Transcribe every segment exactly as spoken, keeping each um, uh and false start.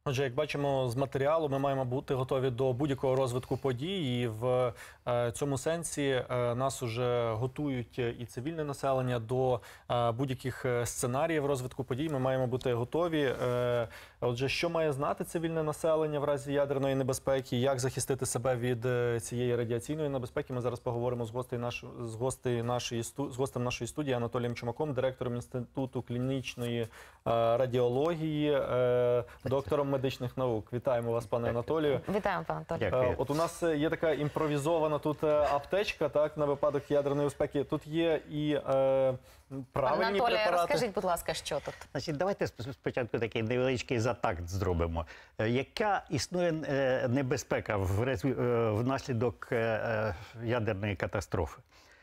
Отже, як бачимо з матеріалу, ми маємо бути готові до будь-якого розвитку подій, і в е, цьому сенсі е, нас уже готують і цивільне населення до е, будь-яких сценаріїв розвитку подій. Ми маємо бути готові. Е, отже, що має знати цивільне населення в разі ядерної небезпеки, як захистити себе від е, цієї радіаційної небезпеки? Ми зараз поговоримо з гостею наш, з гостею нашої з гостем нашої студії Анатолієм Чумаком, директором Інституту клінічної е, радіології, е, доктором медичних наук. Вітаємо вас, пане Анатолію. Вітаємо, пане Анатолію. Дякую. От у нас є така імпровізована тут аптечка, так, на випадок ядерної безпеки. Тут є і е, правильні Анатолію, препарати. розкажіть, будь ласка, що тут? Значить, давайте спочатку такий невеличкий затакт зробимо. Яка існує небезпека внаслідок ядерної катастрофи?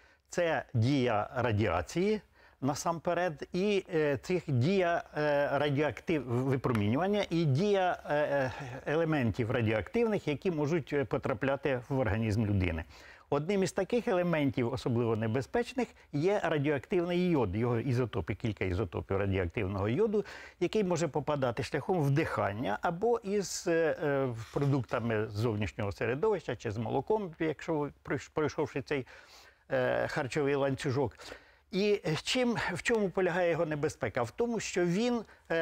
Це дія радіації, насамперед, і е, цих дія е, радіоактив випромінювання і дія е, елементів радіоактивних, які можуть потрапляти в організм людини. Одним із таких елементів, особливо небезпечних, є радіоактивний йод, його ізотопи, кілька ізотопів радіоактивного йоду, який може попадати шляхом вдихання або із е, продуктами зовнішнього середовища, чи з молоком, якщо пройшовши цей е, харчовий ланцюжок. І чим, в чому полягає його небезпека? В тому, що він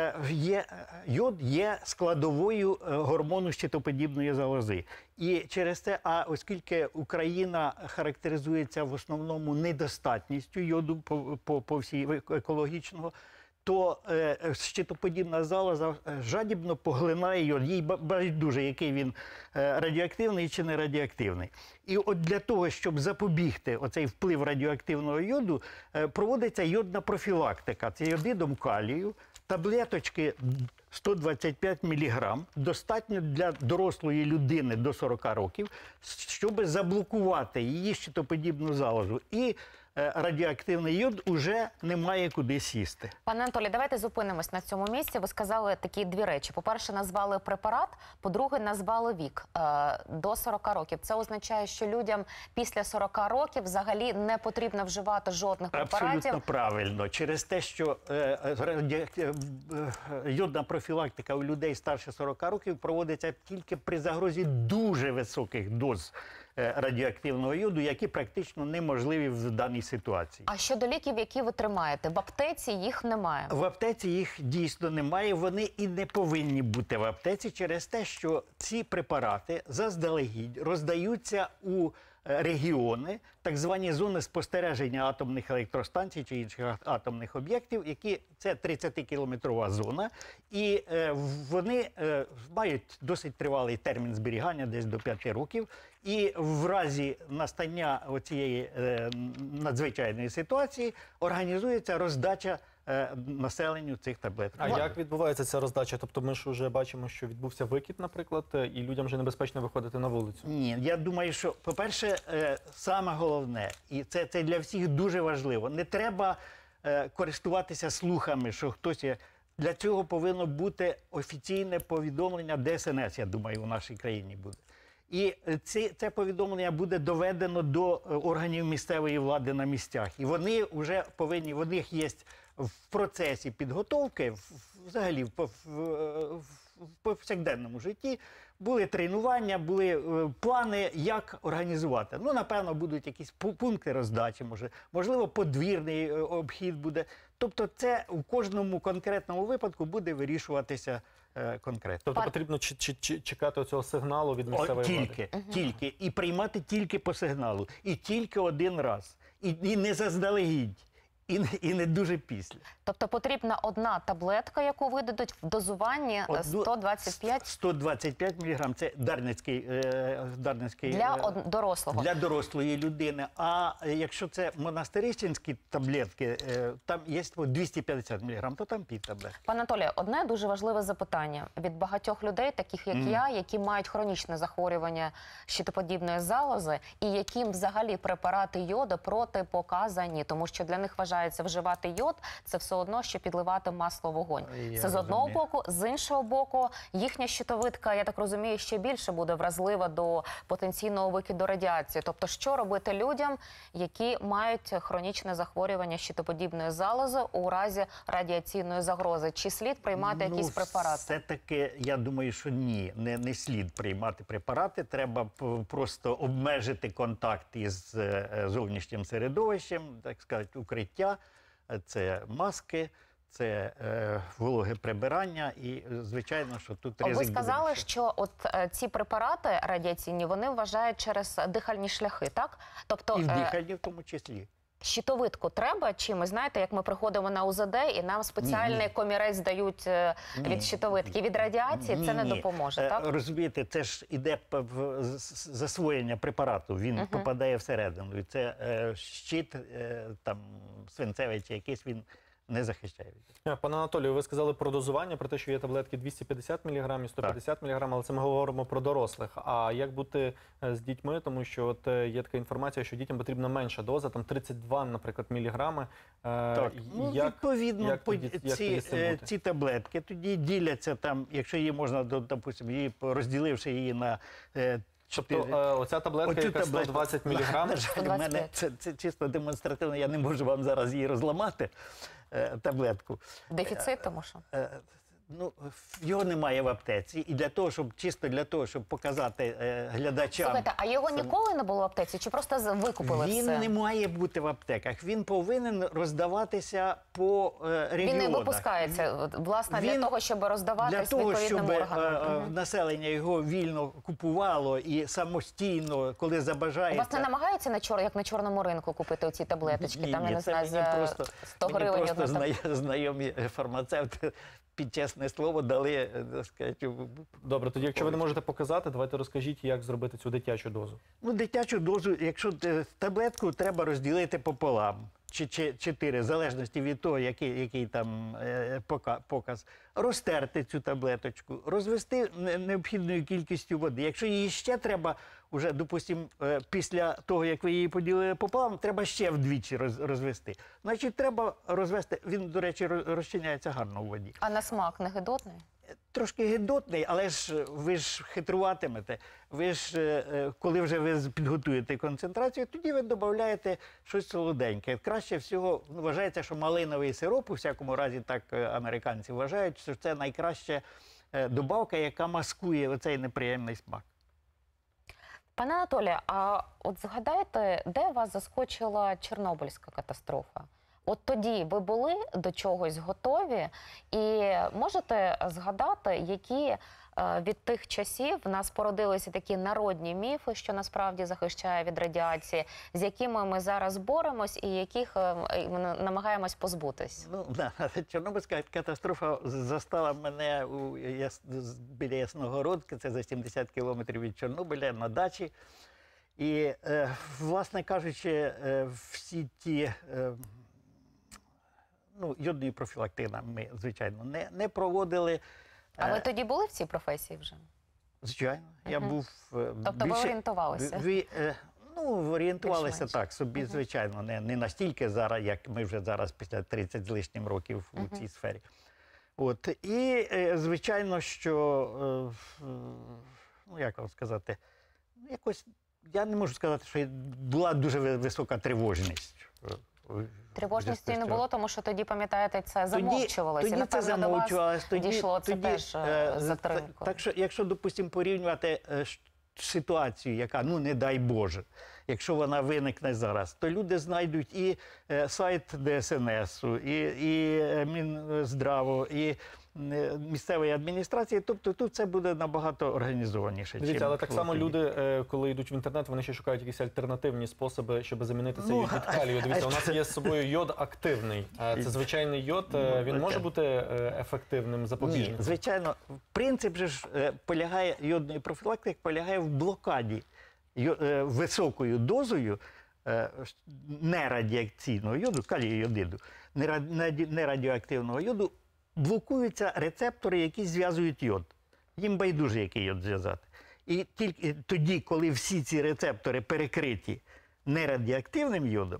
є, йод є складовою гормону щитоподібної залози. І через це, а оскільки Україна характеризується в основному недостатністю йоду по, по, по всій екологічного, то е, щитоподібна залоза жадібно поглинає йод, їй байдуже, який він е, радіоактивний чи не радіоактивний. І от для того, щоб запобігти оцей вплив радіоактивного йоду, е, проводиться йодна профілактика. Це йодидом калію, таблеточки сто двадцять п'ять міліграм, достатньо для дорослої людини до сорока років, щоб заблокувати її щитоподібну залозу. І радіоактивний йод уже не має куди сісти. Пане Анатолій, давайте зупинимось на цьому місці. Ви сказали такі дві речі. По-перше, назвали препарат, по-друге, назвали вік е, до сорока років. Це означає, що людям після сорока років взагалі не потрібно вживати жодних препаратів? Абсолютно правильно. Через те, що е, раді... е, йодна профілактика у людей старше сорока років проводиться тільки при загрозі дуже високих доз радіоактивного йоду, які практично неможливі в даній ситуації. А щодо ліків, які ви тримаєте? В аптеці їх немає? В аптеці їх дійсно немає. Вони і не повинні бути в аптеці через те, що ці препарати заздалегідь роздаються у регіони, так звані зони спостереження атомних електростанцій чи інших атомних об'єктів, які це тридцятикілометрова зона, і е, вони е, мають досить тривалий термін зберігання, десь до п'яти років, і в разі настання цієї е, надзвичайної ситуації організується роздача населенню цих таблеток. А як відбувається ця роздача? Тобто ми ж вже бачимо, що відбувся викид, наприклад, і людям вже небезпечно виходити на вулицю. Ні, я думаю, що, по-перше, саме головне, і це, це для всіх дуже важливо, не треба користуватися слухами, що хтось є. Для цього повинно бути офіційне повідомлення Де Ес Ен Ес, я думаю, у нашій країні буде. І це, це повідомлення буде доведено до органів місцевої влади на місцях. І вони вже повинні, у них є в процесі підготовки, взагалі в, в, в повсякденному житті, були тренування, були плани, як організувати. Ну, напевно, будуть якісь пункти роздачі, може, можливо, подвірний обхід буде. Тобто це у кожному конкретному випадку буде вирішуватися конкретно. Тобто потрібно ч ч ч чекати цього сигналу від місцевої влади? Тільки, угу. тільки. І приймати тільки по сигналу. І тільки один раз. І, і не заздалегідь. І, і не дуже після. Тобто потрібна одна таблетка, яку видадуть в дозуванні сто двадцять п'ять? сто двадцять п'ять міліграм. Це дарницький, е, дарницький для е, дорослого. Для дорослої людини. А якщо це монастирищенські таблетки, е, там є двісті п'ятдесят міліграм, то там пів таблетки. Пане Анатолію, одне дуже важливе запитання від багатьох людей, таких як mm. я, які мають хронічне захворювання щитоподібної залози, і яким взагалі препарати йоду протипоказані, тому що для них вважають відмовляються вживати йод, це все одно, що підливати масло в вогонь. Я Це з одного розумію. боку. З іншого боку, їхня щитовидка, я так розумію, ще більше буде вразлива до потенційного викиду радіації. Тобто, що робити людям, які мають хронічне захворювання щитоподібної залози у разі радіаційної загрози? Чи слід приймати якісь препарати? Ну, все-таки, я думаю, що ні, не, не слід приймати препарати. Треба п- просто обмежити контакт із е, зовнішнім середовищем, так сказати, укриття. Це маски, це е, вологе прибирання і, е, звичайно, що тут ризик Ви буде сказали, більший. що от е, ці препарати радіаційні, вони вважають через дихальні шляхи, так? Тобто І в е, диханні в тому числі. щитовидку треба чимось, знаєте, як ми приходимо на У З Д і нам спеціальний Ні, ні. комірець дають е, Ні, від щитовидки. Від радіації Ні, це не ні. допоможе, Е, так? Розумієте, це ж іде п- в з- з- засвоєння препарату, він Мгм. попадає всередину. І це е, щит е, там, свинцевий чи якийсь, він не захищає. Е, Пане Анатолію, ви сказали про дозування, про те, що є таблетки двісті п'ятдесят міліграмів, сто п'ятдесят міліграмів, але це ми говоримо про дорослих. А як бути е, з дітьми? Тому що от е, є така інформація, що дітям потрібна менша доза, там тридцять два, наприклад, міліграми. Е, Так, і ну, як, відповідно, як по- тоді- як ці, тоді з цим е, бути? ці таблетки тоді діляться там, якщо її можна, до- допустимо, її розділивши її на е, Тобто чотири. е, оця таблетка, Оцю яка таблетку. сто двадцять міліграм, На жаль, сто в двадцять мене п'ять. це, це чисто демонстративно, я не можу вам зараз її розламати, е, таблетку. Дефіцит, тому що. Е, Ну, його немає в аптеці. І для того, щоб чисто для того, щоб показати е, глядачам. Слухайте, а його це- ніколи не було в аптеці? Чи просто з- викупили Він все? не має бути в аптеках. Він повинен роздаватися по е, регіонах. Він не випускається, от, власне, для Він- того, щоб роздаватись Для того, відповідним щоб е, органам. е, Мгм. населення його вільно купувало і самостійно, коли забажає. Вас не намагаються на чор... як на чорному ринку купити оці таблеточки? Ні, там, я ні, не це знаю, мені за просто, сто мені гривень. просто одна таб- зна- знайомі фармацевти під чесне слово дали, е, так сказати, в- Добре, тоді якщо ви не можете показати, давайте розкажіть, як зробити цю дитячу дозу. Ну, дитячу дозу, якщо е, таблетку треба розділити пополам, чи, чи чотири, в залежності від того, який, який там е, пока- показ, розтерти цю таблеточку, розвести не- необхідною кількістю води. Якщо її ще треба, уже, допустимо, е, після того, як ви її поділили пополам, треба ще вдвічі роз, розвести. Значить, треба розвести, він, до речі, роз- розчиняється гарно в воді. А на смак не гидотний? Трошки гидотний, але ж ви ж хитруватимете. Ви ж, е, е, коли вже ви з- підготуєте концентрацію, тоді ви додаєте щось солоденьке. Краще всього ну, вважається, що малиновий сироп, у всякому разі, так е, американці вважають, що це найкраща е, добавка, яка маскує оцей неприємний смак. Пане Анатолію, а от згадайте, де вас заскочила Чорнобильська катастрофа? От тоді ви були до чогось готові, і можете згадати, які е, від тих часів в нас породилися такі народні міфи, що насправді захищає від радіації, з якими ми зараз боремось і яких е, ми намагаємось позбутись? Ну, да, Чорнобильська катастрофа застала мене у Яс... з- біля Ясногородки, це за сімдесят кілометрів від Чорнобиля, на дачі. І, е, власне кажучи, е, всі ті е, ну, йодної профілактики ми, звичайно, не, не проводили. А ви Е, тоді були в цій професії вже? Звичайно, я Мгм. був е, Тобто ви орієнтувалися? Ви, е, ну, орієнтувалися Більш-менш. так собі, Мгм. звичайно, не, не настільки зараз, як ми вже зараз після тридцять з лишнім років Мгм. у цій сфері. От. І, е, звичайно, що, е, ну, як вам сказати, ну, якось, я не можу сказати, що була дуже ви- висока тривожність. е, в- Тривожності в не цього. було, тому що тоді, пам'ятаєте, це Тоді- замовчувалося. Тоді, І, це напевно, до вас замовчувалось. Тоді, дійшло це тоді, теж е, е, з з- затримкою. Так, так що, якщо, допустимо, порівнювати е, ш- ситуацію, яка, ну не дай Боже, якщо вона виникне зараз, то люди знайдуть і е, сайт Де Ес Ен Есу, і, і е, Мінздраву, і е, місцевої адміністрації. Тобто тут це буде набагато організованіше. Дивіться, чим але так само тоді. люди, е, коли йдуть в інтернет, вони ще шукають якісь альтернативні способи, щоб замінити цей Ну, йод від калію. Дивіться, а у нас є з собою йод активний. Е, Це звичайний йод. е, Ну, Він може таке. бути е, ефективним Ні, запобіжником? звичайно, принцип же ж е, полягає, йодної профілактики полягає в блокаді йо- е, високою дозою е, ш- нерадіакційного йоду, калію йодиду, нера- наді- нерадіоактивного йоду, блокуються рецептори, які зв'язують йод. Їм байдуже, який йод зв'язати. І тільки тоді, коли всі ці рецептори перекриті нерадіоактивним йодом,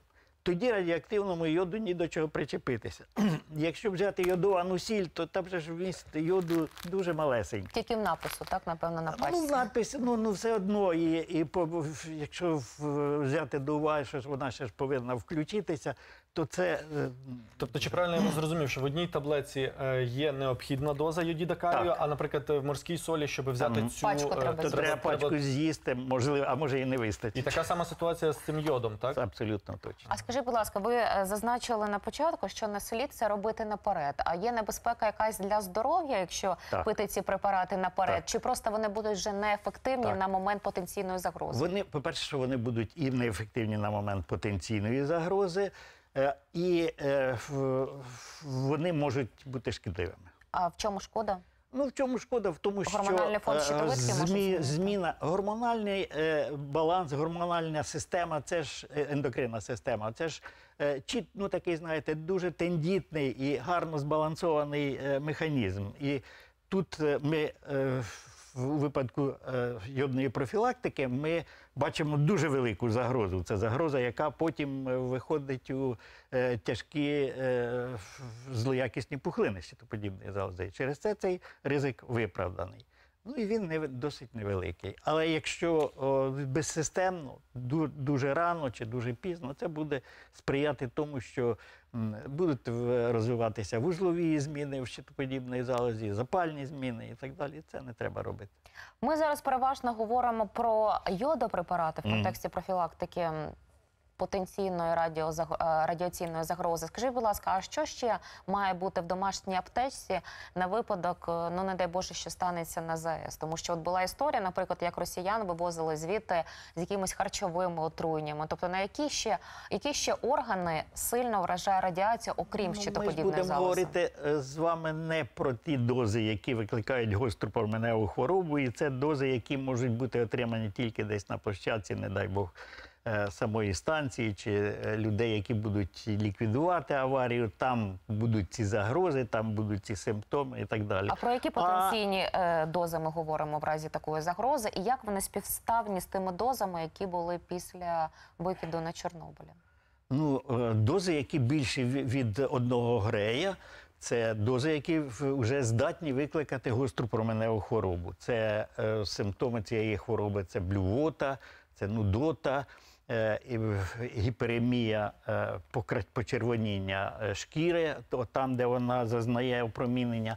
тоді радіоактивному йоду ні до чого причепитися. Якщо взяти йодовану сіль, то там же ж вміст йоду дуже малесенький. Тільки в напису, так, напевно, на пачці. Ну, надпис, ну, ну все одно, і, і по, в- якщо в- взяти до уваги, що ж вона ще ж повинна включитися, то це... е, Тобто, чи правильно я вас зрозумів, що в одній таблетці е, є необхідна доза йодіда калію, Так. а, наприклад, в морській солі, щоб взяти Там цю... пачку е, треба то з'їсти. треба пачку з'їсти, можливо, а може і не І вистачить. така сама ситуація з цим йодом, так? Це абсолютно точно. А скажіть, будь ласка, ви е, зазначили на початку, що не слід це робити наперед. А є небезпека якась для здоров'я, якщо Так. пити ці препарати наперед? Так. Чи просто вони будуть вже неефективні Так. на момент потенційної загрози? Вони, по-перше, що вони будуть і неефективні на момент потенційної загрози, е, і е, в- вони можуть бути шкідливими. А в чому шкода? Ну, в чому шкода? В тому, що Гормональний фон е, щитовидки може змінити? зміна, гормональний е, баланс, гормональна система, це ж е, ендокринна система, це ж е, чіт, ну, такий, знаєте, дуже тендітний і гарно збалансований е, механізм. І тут е, ми е, в випадку е, йодної профілактики ми бачимо дуже велику загрозу. Це загроза, яка потім е, виходить у е, тяжкі е, злоякісні пухлини щитоподібної залози. Через це цей ризик виправданий. Ну і він не, досить невеликий. Але якщо о, безсистемно, ду, дуже рано чи дуже пізно, це буде сприяти тому, що м, будуть в- розвиватися вузлові зміни в щитоподібної залозі, запальні зміни і так далі. Це не треба робити. Ми зараз переважно говоримо про йодопрепарати в Мгм. контексті профілактики м, потенційної радіозаг- е, радіаційної загрози. Скажіть, будь ласка, а що ще має бути в домашній аптечці на випадок, е, ну не дай Боже, що станеться на ЗАЕС? Тому що от була історія, наприклад, як росіян вивозили звідти з якимись харчовими отруєннями. Тобто на які ще, які ще органи сильно вражає радіація, окрім Ну, ми ж щитоподібної будемо залози? говорити е, з вами не про ті дози, які викликають гостру променеву хворобу, і це дози, які можуть бути отримані тільки десь на площадці, не дай Бог, е, самої станції, чи е, людей, які будуть ліквідувати аварію. Там будуть ці загрози, там будуть ці симптоми і так далі. А про які потенційні е, дози ми говоримо в разі такої загрози? І як вони співставні з тими дозами, які були після викиду на Чорнобилі? Ну, е, дози, які більші ві- від одного грея, це дози, які вже здатні викликати гостру променеву хворобу. Це е, симптоми цієї хвороби, це блювота, це нудота, е, і в- гіперемія, е, покра- почервоніння е, шкіри, то там, де вона зазнає опромінення.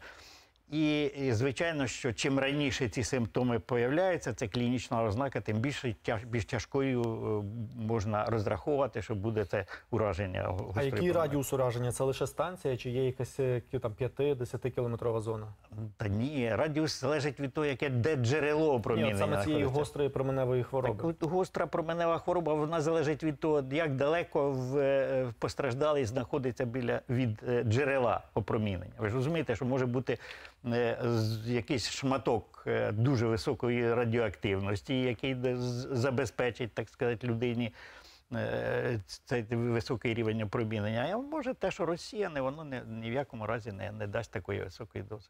І, і, звичайно, що чим раніше ці симптоми появляються, це клінічна ознака, тим більше тяж, більш тяжкою е, можна розраховувати, що буде це ураження. А гострої який променевої. радіус ураження? Це лише станція, чи є якась е, кі- там п'яти-десяти кілометрова зона? Та ні, радіус залежить від того, яке де джерело Ні, опромінення. от саме цієї знаходиться. гострої променевої хвороби. Так, от гостра променева хвороба, вона залежить від того, як далеко в, е, постраждалий знаходиться біля від е, джерела опромінення. Ви ж розумієте, що може бути е, з- якийсь шматок е, дуже високої радіоактивності, який де- з- забезпечить, так сказати, людині е, цей високий рівень опромінення. А може те, що розсіяне, воно не, ні в якому разі не, не дасть такої високої дози.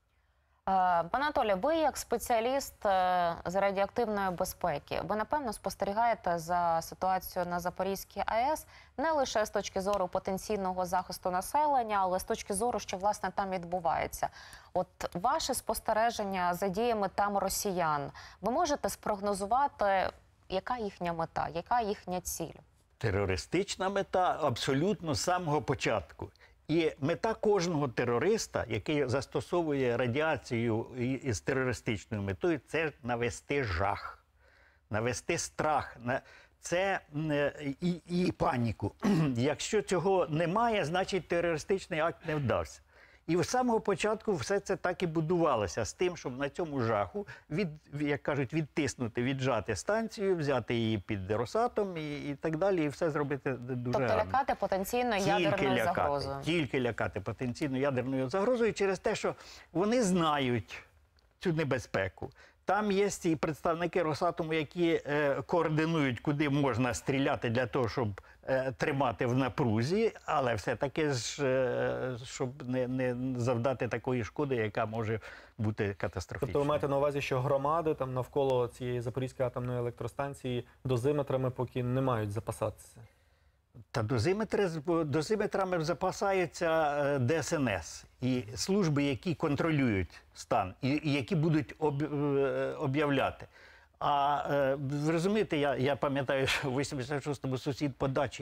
Е, Пане Анатолію, ви як спеціаліст е, з радіоактивної безпеки, ви напевно спостерігаєте за ситуацією на Запорізькій АЕС не лише з точки зору потенційного захисту населення, але з точки зору, що власне там відбувається. От ваше спостереження за діями там росіян, ви можете спрогнозувати, яка їхня мета, яка їхня ціль? Терористична мета абсолютно з самого початку. І мета кожного терориста, який застосовує радіацію і- із терористичною метою, це навести жах, навести страх. на- Це м, е, і, і паніку. Якщо цього немає, значить терористичний акт не вдався. І з самого початку все це так і будувалося, з тим, щоб на цьому жаху, від, як кажуть, відтиснути, віджати станцію, взяти її під Росатом і, і так далі, і все зробити дуже Тобто гарно. лякати потенційно ядерною лякати, загрозою? Тільки лякати потенційно ядерною загрозою через те, що вони знають цю небезпеку. Там є і представники Росатому, які е, координують, куди можна стріляти для того, щоб е, тримати в напрузі, але все-таки ж, е, щоб не, не завдати такої шкоди, яка може бути катастрофічною. Тобто ви маєте на увазі, що громади там навколо цієї Запорізької атомної електростанції дозиметрами поки не мають запасатися? Та дозиметри, з- дозиметрами запасаються е, Де Ес Ен Ес і служби, які контролюють стан, і, і які будуть об, е, об'являти. А е, ви розумієте, я, я пам'ятаю, що в вісімдесят шостому сусід по дачі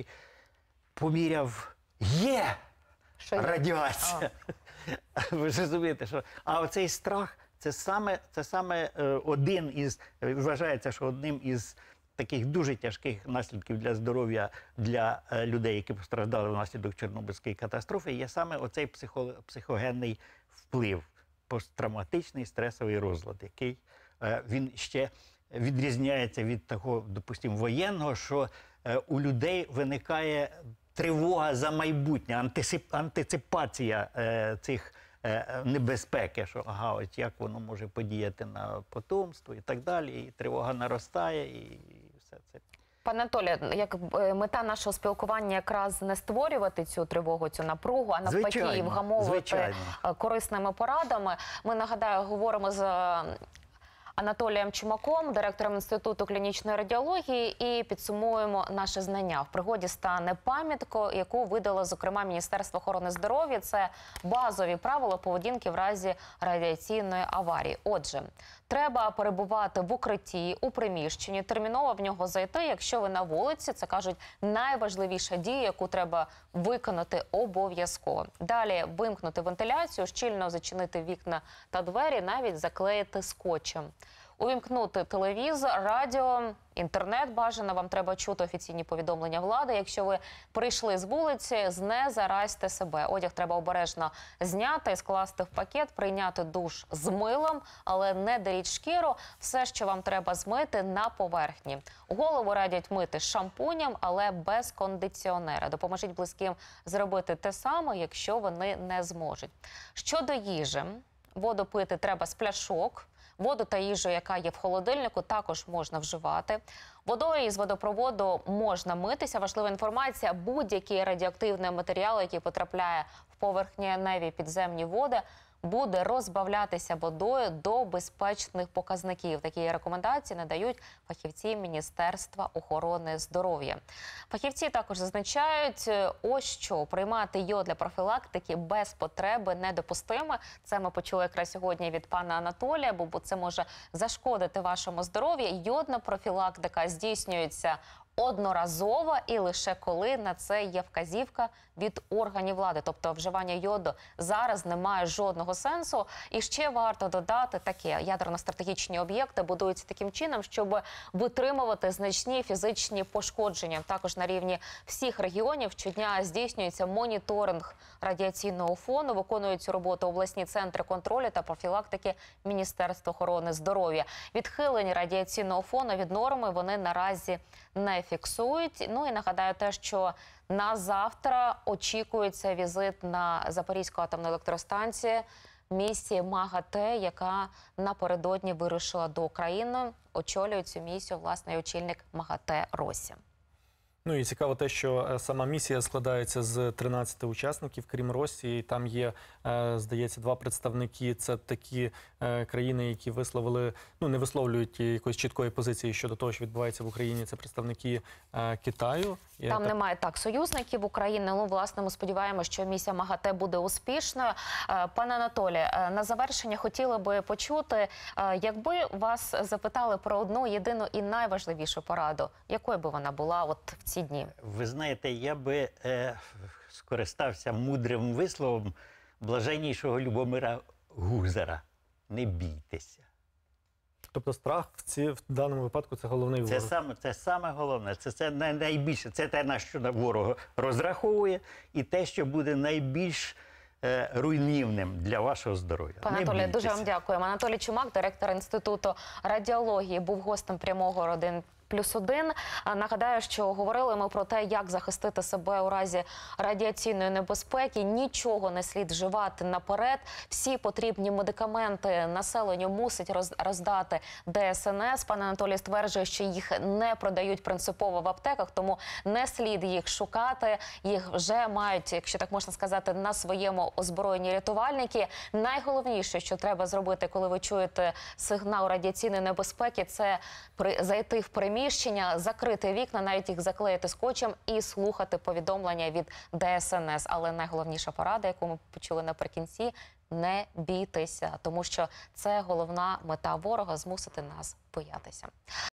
поміряв, є Що є? радіація. Ви ж розумієте, що... А оцей страх, це саме, це саме е, один із, е, вважається, що одним із таких дуже тяжких наслідків для здоров'я для е, людей, які постраждали внаслідок Чорнобильської катастрофи, є саме оцей психо, психогенний вплив, посттравматичний стресовий розлад, який е, він ще відрізняється від такого, допустимо, воєнного, що е, у людей виникає тривога за майбутнє, антисип, антиципація е, цих е, небезпеки, що ага, ось як воно може подіяти на потомство і так далі, і тривога наростає, і все це. Пане Анатолію, як е, мета нашого спілкування якраз не створювати цю тривогу, цю напругу, а навпаки Звичайно, вгамовувати звичайно. е, корисними порадами. Ми, нагадаю, говоримо з е, Анатолієм Чумаком, директором Інституту клінічної радіології, і підсумуємо наше знання. В пригоді стане пам'ятка, яку видало, зокрема, Міністерство охорони здоров'я. Це базові правила поведінки в разі радіаційної аварії. Отже, треба перебувати в укритті, у приміщенні, терміново в нього зайти, якщо ви на вулиці. Це, кажуть, найважливіша дія, яку треба виконати обов'язково. Далі вимкнути вентиляцію, щільно зачинити вікна та двері, навіть заклеїти скотчем. Увімкнути телевізор, радіо, інтернет бажано. Вам треба чути офіційні повідомлення влади. Якщо ви прийшли з вулиці, знезаразьте себе. Одяг треба обережно зняти і скласти в пакет, прийняти душ з милом, але не деріть шкіру. Все, що вам треба змити, на поверхні. Голову радять мити шампунем, але без кондиціонера. Допоможіть близьким зробити те саме, якщо вони не зможуть. Щодо їжі, воду пити треба з пляшок. Воду та їжу, яка є в холодильнику, також можна вживати. Водою із водопроводу можна митися. Важлива інформація: будь-який радіоактивний матеріал, який потрапляє в поверхневі підземні води, буде розбавлятися водою до безпечних показників. Такі рекомендації надають фахівці Міністерства охорони здоров'я. Фахівці також зазначають, ось що приймати йод для профілактики без потреби недопустимо. Це ми почули якраз сьогодні від пана Анатолія, бо це може зашкодити вашому здоров'ю. Йодна профілактика здійснюється одноразово і лише коли на це є вказівка від органів влади. Тобто вживання йоду зараз не має жодного сенсу. І ще варто додати таке: ядерно-стратегічні об'єкти будуються таким чином, щоб витримувати значні фізичні пошкодження. Також на рівні всіх регіонів щодня здійснюється моніторинг радіаційного фону, виконують цю роботу обласні центри контролю та профілактики Міністерства охорони здоров'я. Відхилення радіаційного фону від норми вони наразі не фіксують. Ну і нагадаю те, що на завтра очікується візит на Запорізьку атомну електростанцію місії МАГАТЕ, яка напередодні вирушила до України. Очолює цю місію, власне, очільник МАГАТЕ Россі. Ну і цікаво те, що е, сама місія складається з тринадцяти учасників, крім Росії. Там є, е, здається, два представники. Це такі е, країни, які висловили, ну не висловлюють якоїсь чіткої позиції щодо того, що відбувається в Україні. Це представники е, Китаю. Я Там так... немає так союзників України. Ну, власне, ми сподіваємося, що місія МАГАТЕ буде успішною. Е, Пане Анатолію, е, на завершення хотіли би почути, е, якби вас запитали про одну єдину і найважливішу пораду, якою би вона була от в ці дні? Ви знаєте, я би е, скористався мудрим висловом блаженнійшого Любомира Гузара. Не бійтеся. Тобто страх в, ці, в даному випадку це головний Це ворог. саме, це саме головне, це, це най- найбільше, це те, на що ворог розраховує, і те, що буде найбільш е, руйнівним для вашого здоров'я. Пане Не Анатолію, дуже бійтеся. вам дякуємо. Анатолій Чумак, директор Інституту радіології, був гостем прямого «Один плюс один». А, Нагадаю, що говорили ми про те, як захистити себе у разі радіаційної небезпеки. Нічого не слід вживати наперед. Всі потрібні медикаменти населенню мусить роз- роздати Де Ес Ен Ес. Пан Анатолій стверджує, що їх не продають принципово в аптеках, тому не слід їх шукати. Їх вже мають, якщо так можна сказати, на своєму озброєнні рятувальники. Найголовніше, що треба зробити, коли ви чуєте сигнал радіаційної небезпеки, це при- зайти в приміщення, приміщення, закрити вікна, навіть їх заклеїти скотчем і слухати повідомлення від Де Ес Ен Ес. Але найголовніша порада, яку ми почули наприкінці – не бійтеся, тому що це головна мета ворога – змусити нас боятися.